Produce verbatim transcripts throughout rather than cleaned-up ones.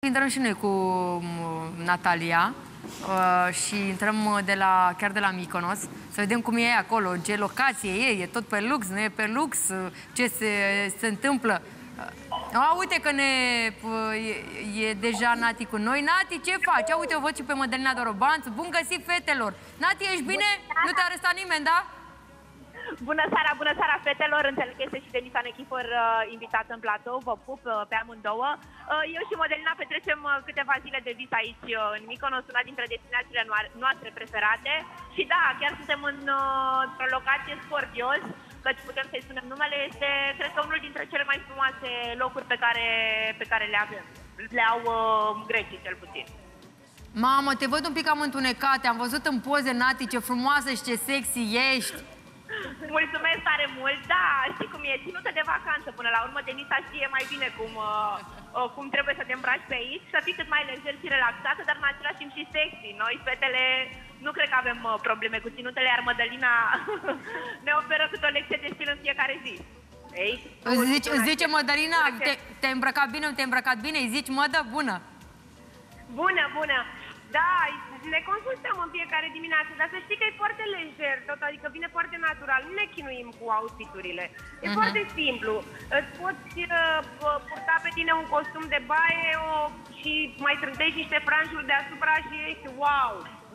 intrăm și noi cu Natalia uh, și intrăm de la, chiar de la Mykonos, să vedem cum e acolo, ce locație e, e tot pe lux, nu e pe lux, ce se, se întâmplă. A, uite că ne, e, e deja Nati cu noi. Nati, ce faci? A, uite, o văd și pe Mădălina Dorobanț. Bun găsit, fetelor! Nati, ești bine? Nu te-a arestat nimeni, da? Bună seara, bună seara, fetelor! Înțeleg că este și Denisa Nechifăr uh, invitată în platou. Vă pup uh, pe amândouă. Uh, eu și Mădălina petrecem uh, câteva zile de vis aici uh, în Mykonos, una dintre destinațiile noastre preferate. Și da, chiar suntem în, uh, într-o locație Scorpios, căci putem să-i spunem numele. Este, cred că, unul dintre cele mai frumoase locuri pe care, pe care le avem. Le au uh, grecii, cel puțin. Mamă, te văd un pic cam întunecate. Am văzut în poze, Nati, ce frumoasă și ce sexy ești. Mulțumesc tare mult, da, știi cum e, ținută de vacanță până la urmă. Denisa știe mai bine cum, uh, cum trebuie să te îmbraci pe aici, să fii cât mai lejer și relaxată, dar în același timp și sexy. Noi, fetele, nu cred că avem uh, probleme cu ținutele, iar Mădălina ne oferă câte o lecție de stil în fiecare zi. Ei, îți zice, îți zice Mădălina, te-ai îmbrăcat bine, nu te-ai îmbrăcat bine? Îi zici, Mădă, bună? Bună, bună! Da, ne consultăm în fiecare dimineață, dar să știi că e foarte lejer tot, adică vine foarte natural, nu ne chinuim cu outfiturile. E uh-huh. foarte simplu. Îți poți uh, purta pe tine un costum de baie o, și mai trântești niște franjuri deasupra și ești wow!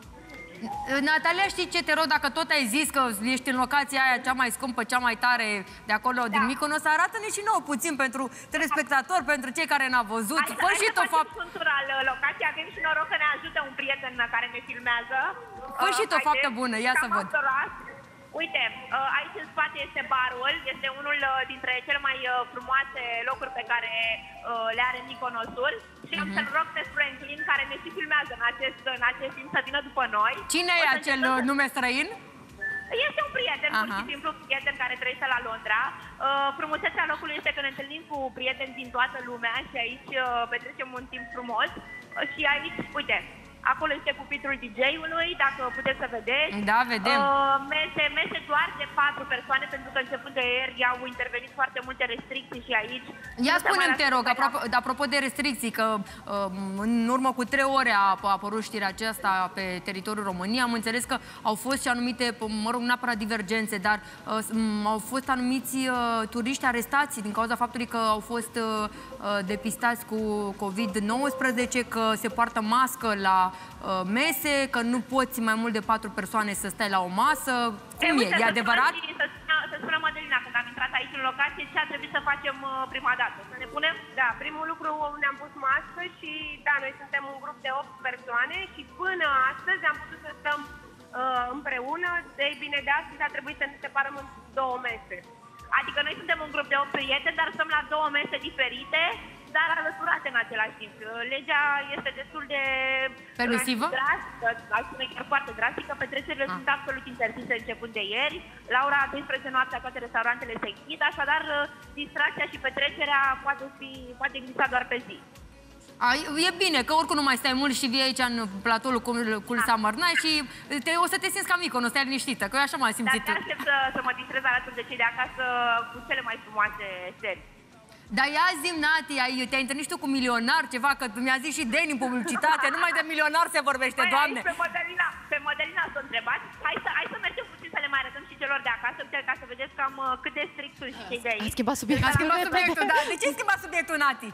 Natalia, știi ce te rog, dacă tot ai zis că ești în locația aia cea mai scumpă, cea mai tare de acolo, da. din Mykonos, arată-ne și nouă puțin pentru telespectatori, pentru cei care n-au văzut. Hai, Fă hai și să tot fapt... cultural locația, avem și noroc că ne ajută un prieten care ne filmează. Fă și tot uh, faptă bună, ia să văd. Uite, aici în spate este barul, este unul dintre cele mai frumoase locuri pe care le are Mykonosul. Și am să-l rog pe Franklin, care ne și filmează în acest, în acest timp, să vină după noi. Cine e acel nume străin? Este un prieten, pur și simplu, un prieten care trăiește la Londra. Uh, frumusețea locului este că ne întâlnim cu prieteni din toată lumea și aici uh, petrecem un timp frumos. Uh, și aici, uite, acolo este pupitrul D J-ului, dacă puteți să vedeți. Da, vedem. Uh, mese, mese doar de patru persoane, pentru că începând de ieri au intervenit foarte multe restricții și aici. Ia spune-mi, te rog, apropo, apropo de restricții, că uh, în urmă cu trei ore a, a apărut știrea aceasta pe teritoriul României. Am înțeles că au fost și anumite, mă rog, neapărat divergențe, dar uh, au fost anumiți uh, turiști arestați din cauza faptului că au fost uh, depistați cu COVID nouăsprezece, că se poartă mască la uh, mese, că nu poți mai mult de patru persoane să stai la o masă. Cum e? E adevărat? Să spună Mădălina, când am intrat aici în locație, ce a trebuit să facem uh, prima dată? Să ne punem? Da, primul lucru ne-am pus mască și, da, noi suntem un grup de opt persoane și până astăzi am putut să stăm uh, împreună. Ei bine, de astăzi a trebuit să ne separăm în două mese. Adică noi suntem un grup de opt prieteni, dar stăm la două mese diferite, dar alăturate în același timp. Legea este destul de permisivă? Drastică, aș spune chiar foarte drastică. Petrecerile ah. sunt absolut interzise începând de ieri. La ora douăsprezece noaptea toate restaurantele se închid, așadar distracția și petrecerea poate, fi, poate exista doar pe zi. A, e bine, că oricum nu mai stai mult și vii aici în platoul cu, cu Summer Night și te, o să te simți ca Mykonos, stai liniștită, că eu așa m-am simțit. Dar te aștept să, să mă distrez alături de cei de acasă cu cele mai frumoase serii. Dar ia zi-mi, Nati, te-ai întâlnit tu cu milionar ceva, că mi-a zis și Deni în publicitate, numai de milionar se vorbește, Băi, Doamne! Pe Mădălina, pe Mădălina s-o întrebat. Hai să, hai să mergem puțin să le mai arătăm și celor de acasă, ca să vedeți cam uh, cât de strict sunt și cei de aici. A schimbat subiectul. A schimbat subiectul, da. De ce ai schimbat subiectul, Nati?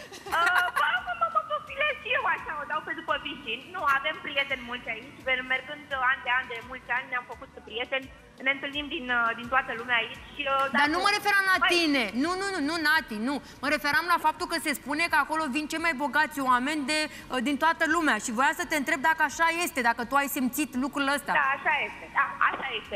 Uh, bă, mă, mă, mă, mă, și eu așa, o dau pe după vicini. Nu, avem prieteni mulți aici, mergând an de an, de mulți ani, ne-am făcut prieteni, ne întâlnim din, din toată lumea aici. Uh, dar, dar nu mă referam la tine, nu, nu, nu, nu, Nati, nu. Mă referam la faptul că se spune că acolo vin cei mai bogați oameni de, din toată lumea și voiam să te întreb dacă așa este, dacă tu ai simțit lucrul ăsta. Da, așa este, da, așa este.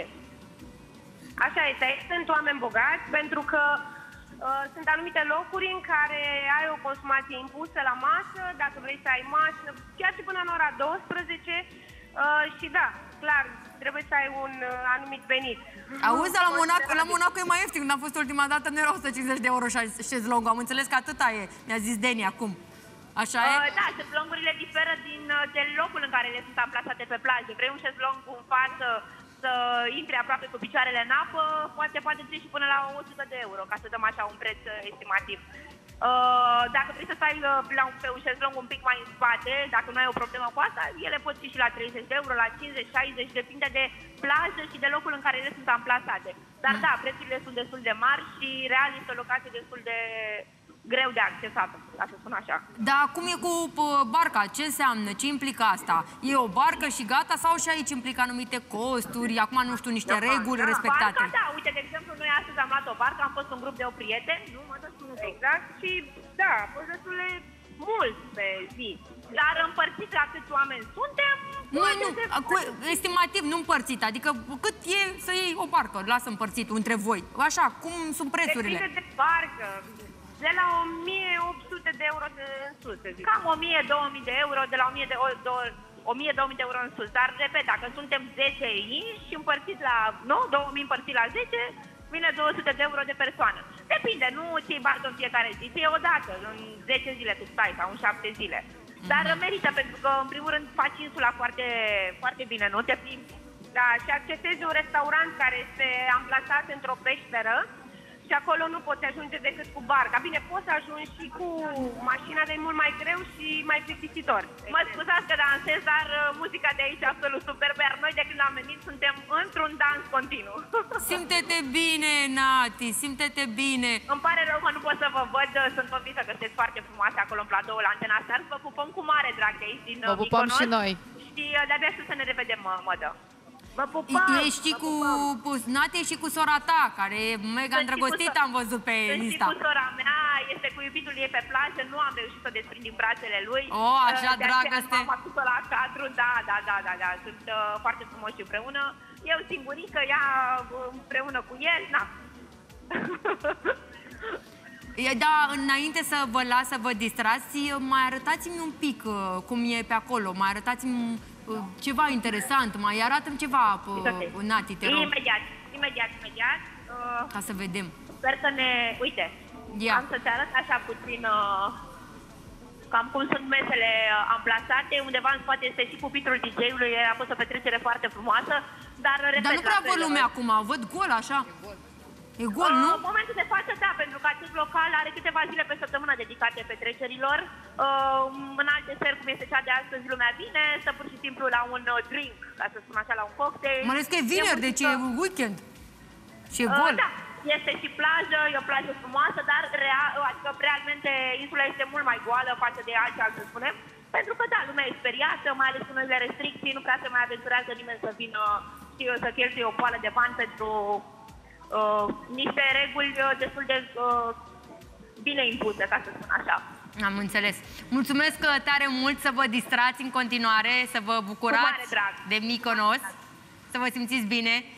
Așa este, sunt oameni bogați pentru că Uh, sunt anumite locuri în care ai o consumație impusă la masă, dacă vrei să ai masă, chiar și până în ora douăsprezece uh, și da, clar, trebuie să ai un uh, anumit venit. Auzi, la Monaco, la Monaco e mai ieftin, când am fost ultima dată nu era o sută cincizeci de euro șezlongul, am înțeles că atâta e, mi-a zis Deni acum. Așa e? Uh, da, șezlongurile diferă din, de locul în care le sunt amplasate pe plajă. Vrei un șezlong cu în față să intri aproape cu picioarele în apă, poate poate trece și până la o sută de euro, ca să dăm așa un preț estimativ. Uh, dacă vrei să stai uh, la un, pe un șezlong un pic mai în spate, dacă nu ai o problemă cu asta, ele pot fi și la treizeci de euro, la cincizeci, șaizeci, depinde de plajă și de locul în care ele sunt amplasate. Dar da, prețurile sunt destul de mari și real este o locație destul de greu de accesat, ca să spun așa. Dar cum e cu barca? Ce înseamnă? Ce implică asta? E o barcă și gata sau și aici implică anumite costuri, acum nu știu, niște da, reguli da, respectate? Barca, da, uite, de exemplu, noi astăzi am luat o barcă, am fost un grup de o prieteni, nu mă dă exact, și da, a fost destul de mult pe zi. Dar împărțit la câți oameni suntem... Nu, nu, cu, estimativ, nu împărțit, adică cât e să iei o barcă, lasă împărțit între voi. Așa, cum sunt prețurile? Depinde de barcă. De la o mie opt sute de euro de în sus, cam o mie două mii de euro, de la o mie două mii de euro în sus. Dar, repet, dacă suntem zece inși și împărțit la, nu, două mii împărțit la zece, vine două sute de euro de persoană. Depinde, nu ți iei barcă în fiecare zi, ți iei odată, în zece zile tu stai, sau în șapte zile. Dar merită, pentru că, în primul rând, faci insula foarte, foarte bine, nu? Te plimbi, da, și accesezi un restaurant care este amplasat într-o peșteră, și acolo nu poți ajunge decât cu barca. Bine, poți să ajungi și cu mașina, dar e mult mai greu și mai plictisitor. Mă scuzați că dansez, dar muzica de aici e absolut superbă, iar noi de când am venit suntem într-un dans continuu. Simte-te bine, Nati, simte-te bine. Îmi pare rău că nu pot să vă văd, sunt convinsă că sunteți foarte frumoase acolo în platou la Antena Star. Vă pupăm cu mare drag de aici din Vă pupăm Mykonos. și noi. Și de-abia aștept să ne revedem, Mădă. Vă pupăm! Ești cu Nati și cu sora ta, care e mega îndrăgostită, am văzut pe Insta. Sunt și cu sora mea, este cu iubitul ei pe plajă, nu am reușit să o desprind din brațele lui. Oh, așa de dragăste! M-am adus la cadru, da, da, da, da, da, sunt uh, foarte frumoși împreună. Eu singurică, ea împreună cu el, na. Da, înainte să vă las să vă distrați, mai arătați-mi un pic uh, cum e pe acolo, mai arătați-mi uh, ceva interesant, mai arată-mi ceva, uh, Nati, te rog. Imediat, imediat, imediat. Uh, Ca să vedem. Sper că ne... Uite, yeah. am să-ți arăt așa puțin uh, cam cum sunt mesele uh, amplasate. Undeva în spate este și pupitrul D J-ului, a fost o petrecere foarte frumoasă, dar... Dar nu prea văd lumea acum, văd gol așa. E gol, nu? În momentul de față, da, pentru că acest local are câteva zile pe săptămână dedicate petrecerilor. Uh, în alte seri, cum este cea de astăzi, lumea vine, stă pur și simplu la un uh, drink, ca să spun așa, la un cocktail. Mă ales că e vineri, deci e weekend. Și e gol. Uh, da, este și plajă, e o plajă frumoasă, dar real, adică realmente insula este mult mai goală față de altceva, să spunem. Pentru că, da, lumea e speriată, mai ales cu noile restricții, nu prea se mai aventurează nimeni să vină, știu eu, să cheltuie o poală de bani pentru... Uh, niște reguli uh, destul de uh, bine impuse, ca să spun așa. Am înțeles. Mulțumesc tare mult, să vă distrați în continuare, să vă bucurați de Mykonos, să vă simțiți bine.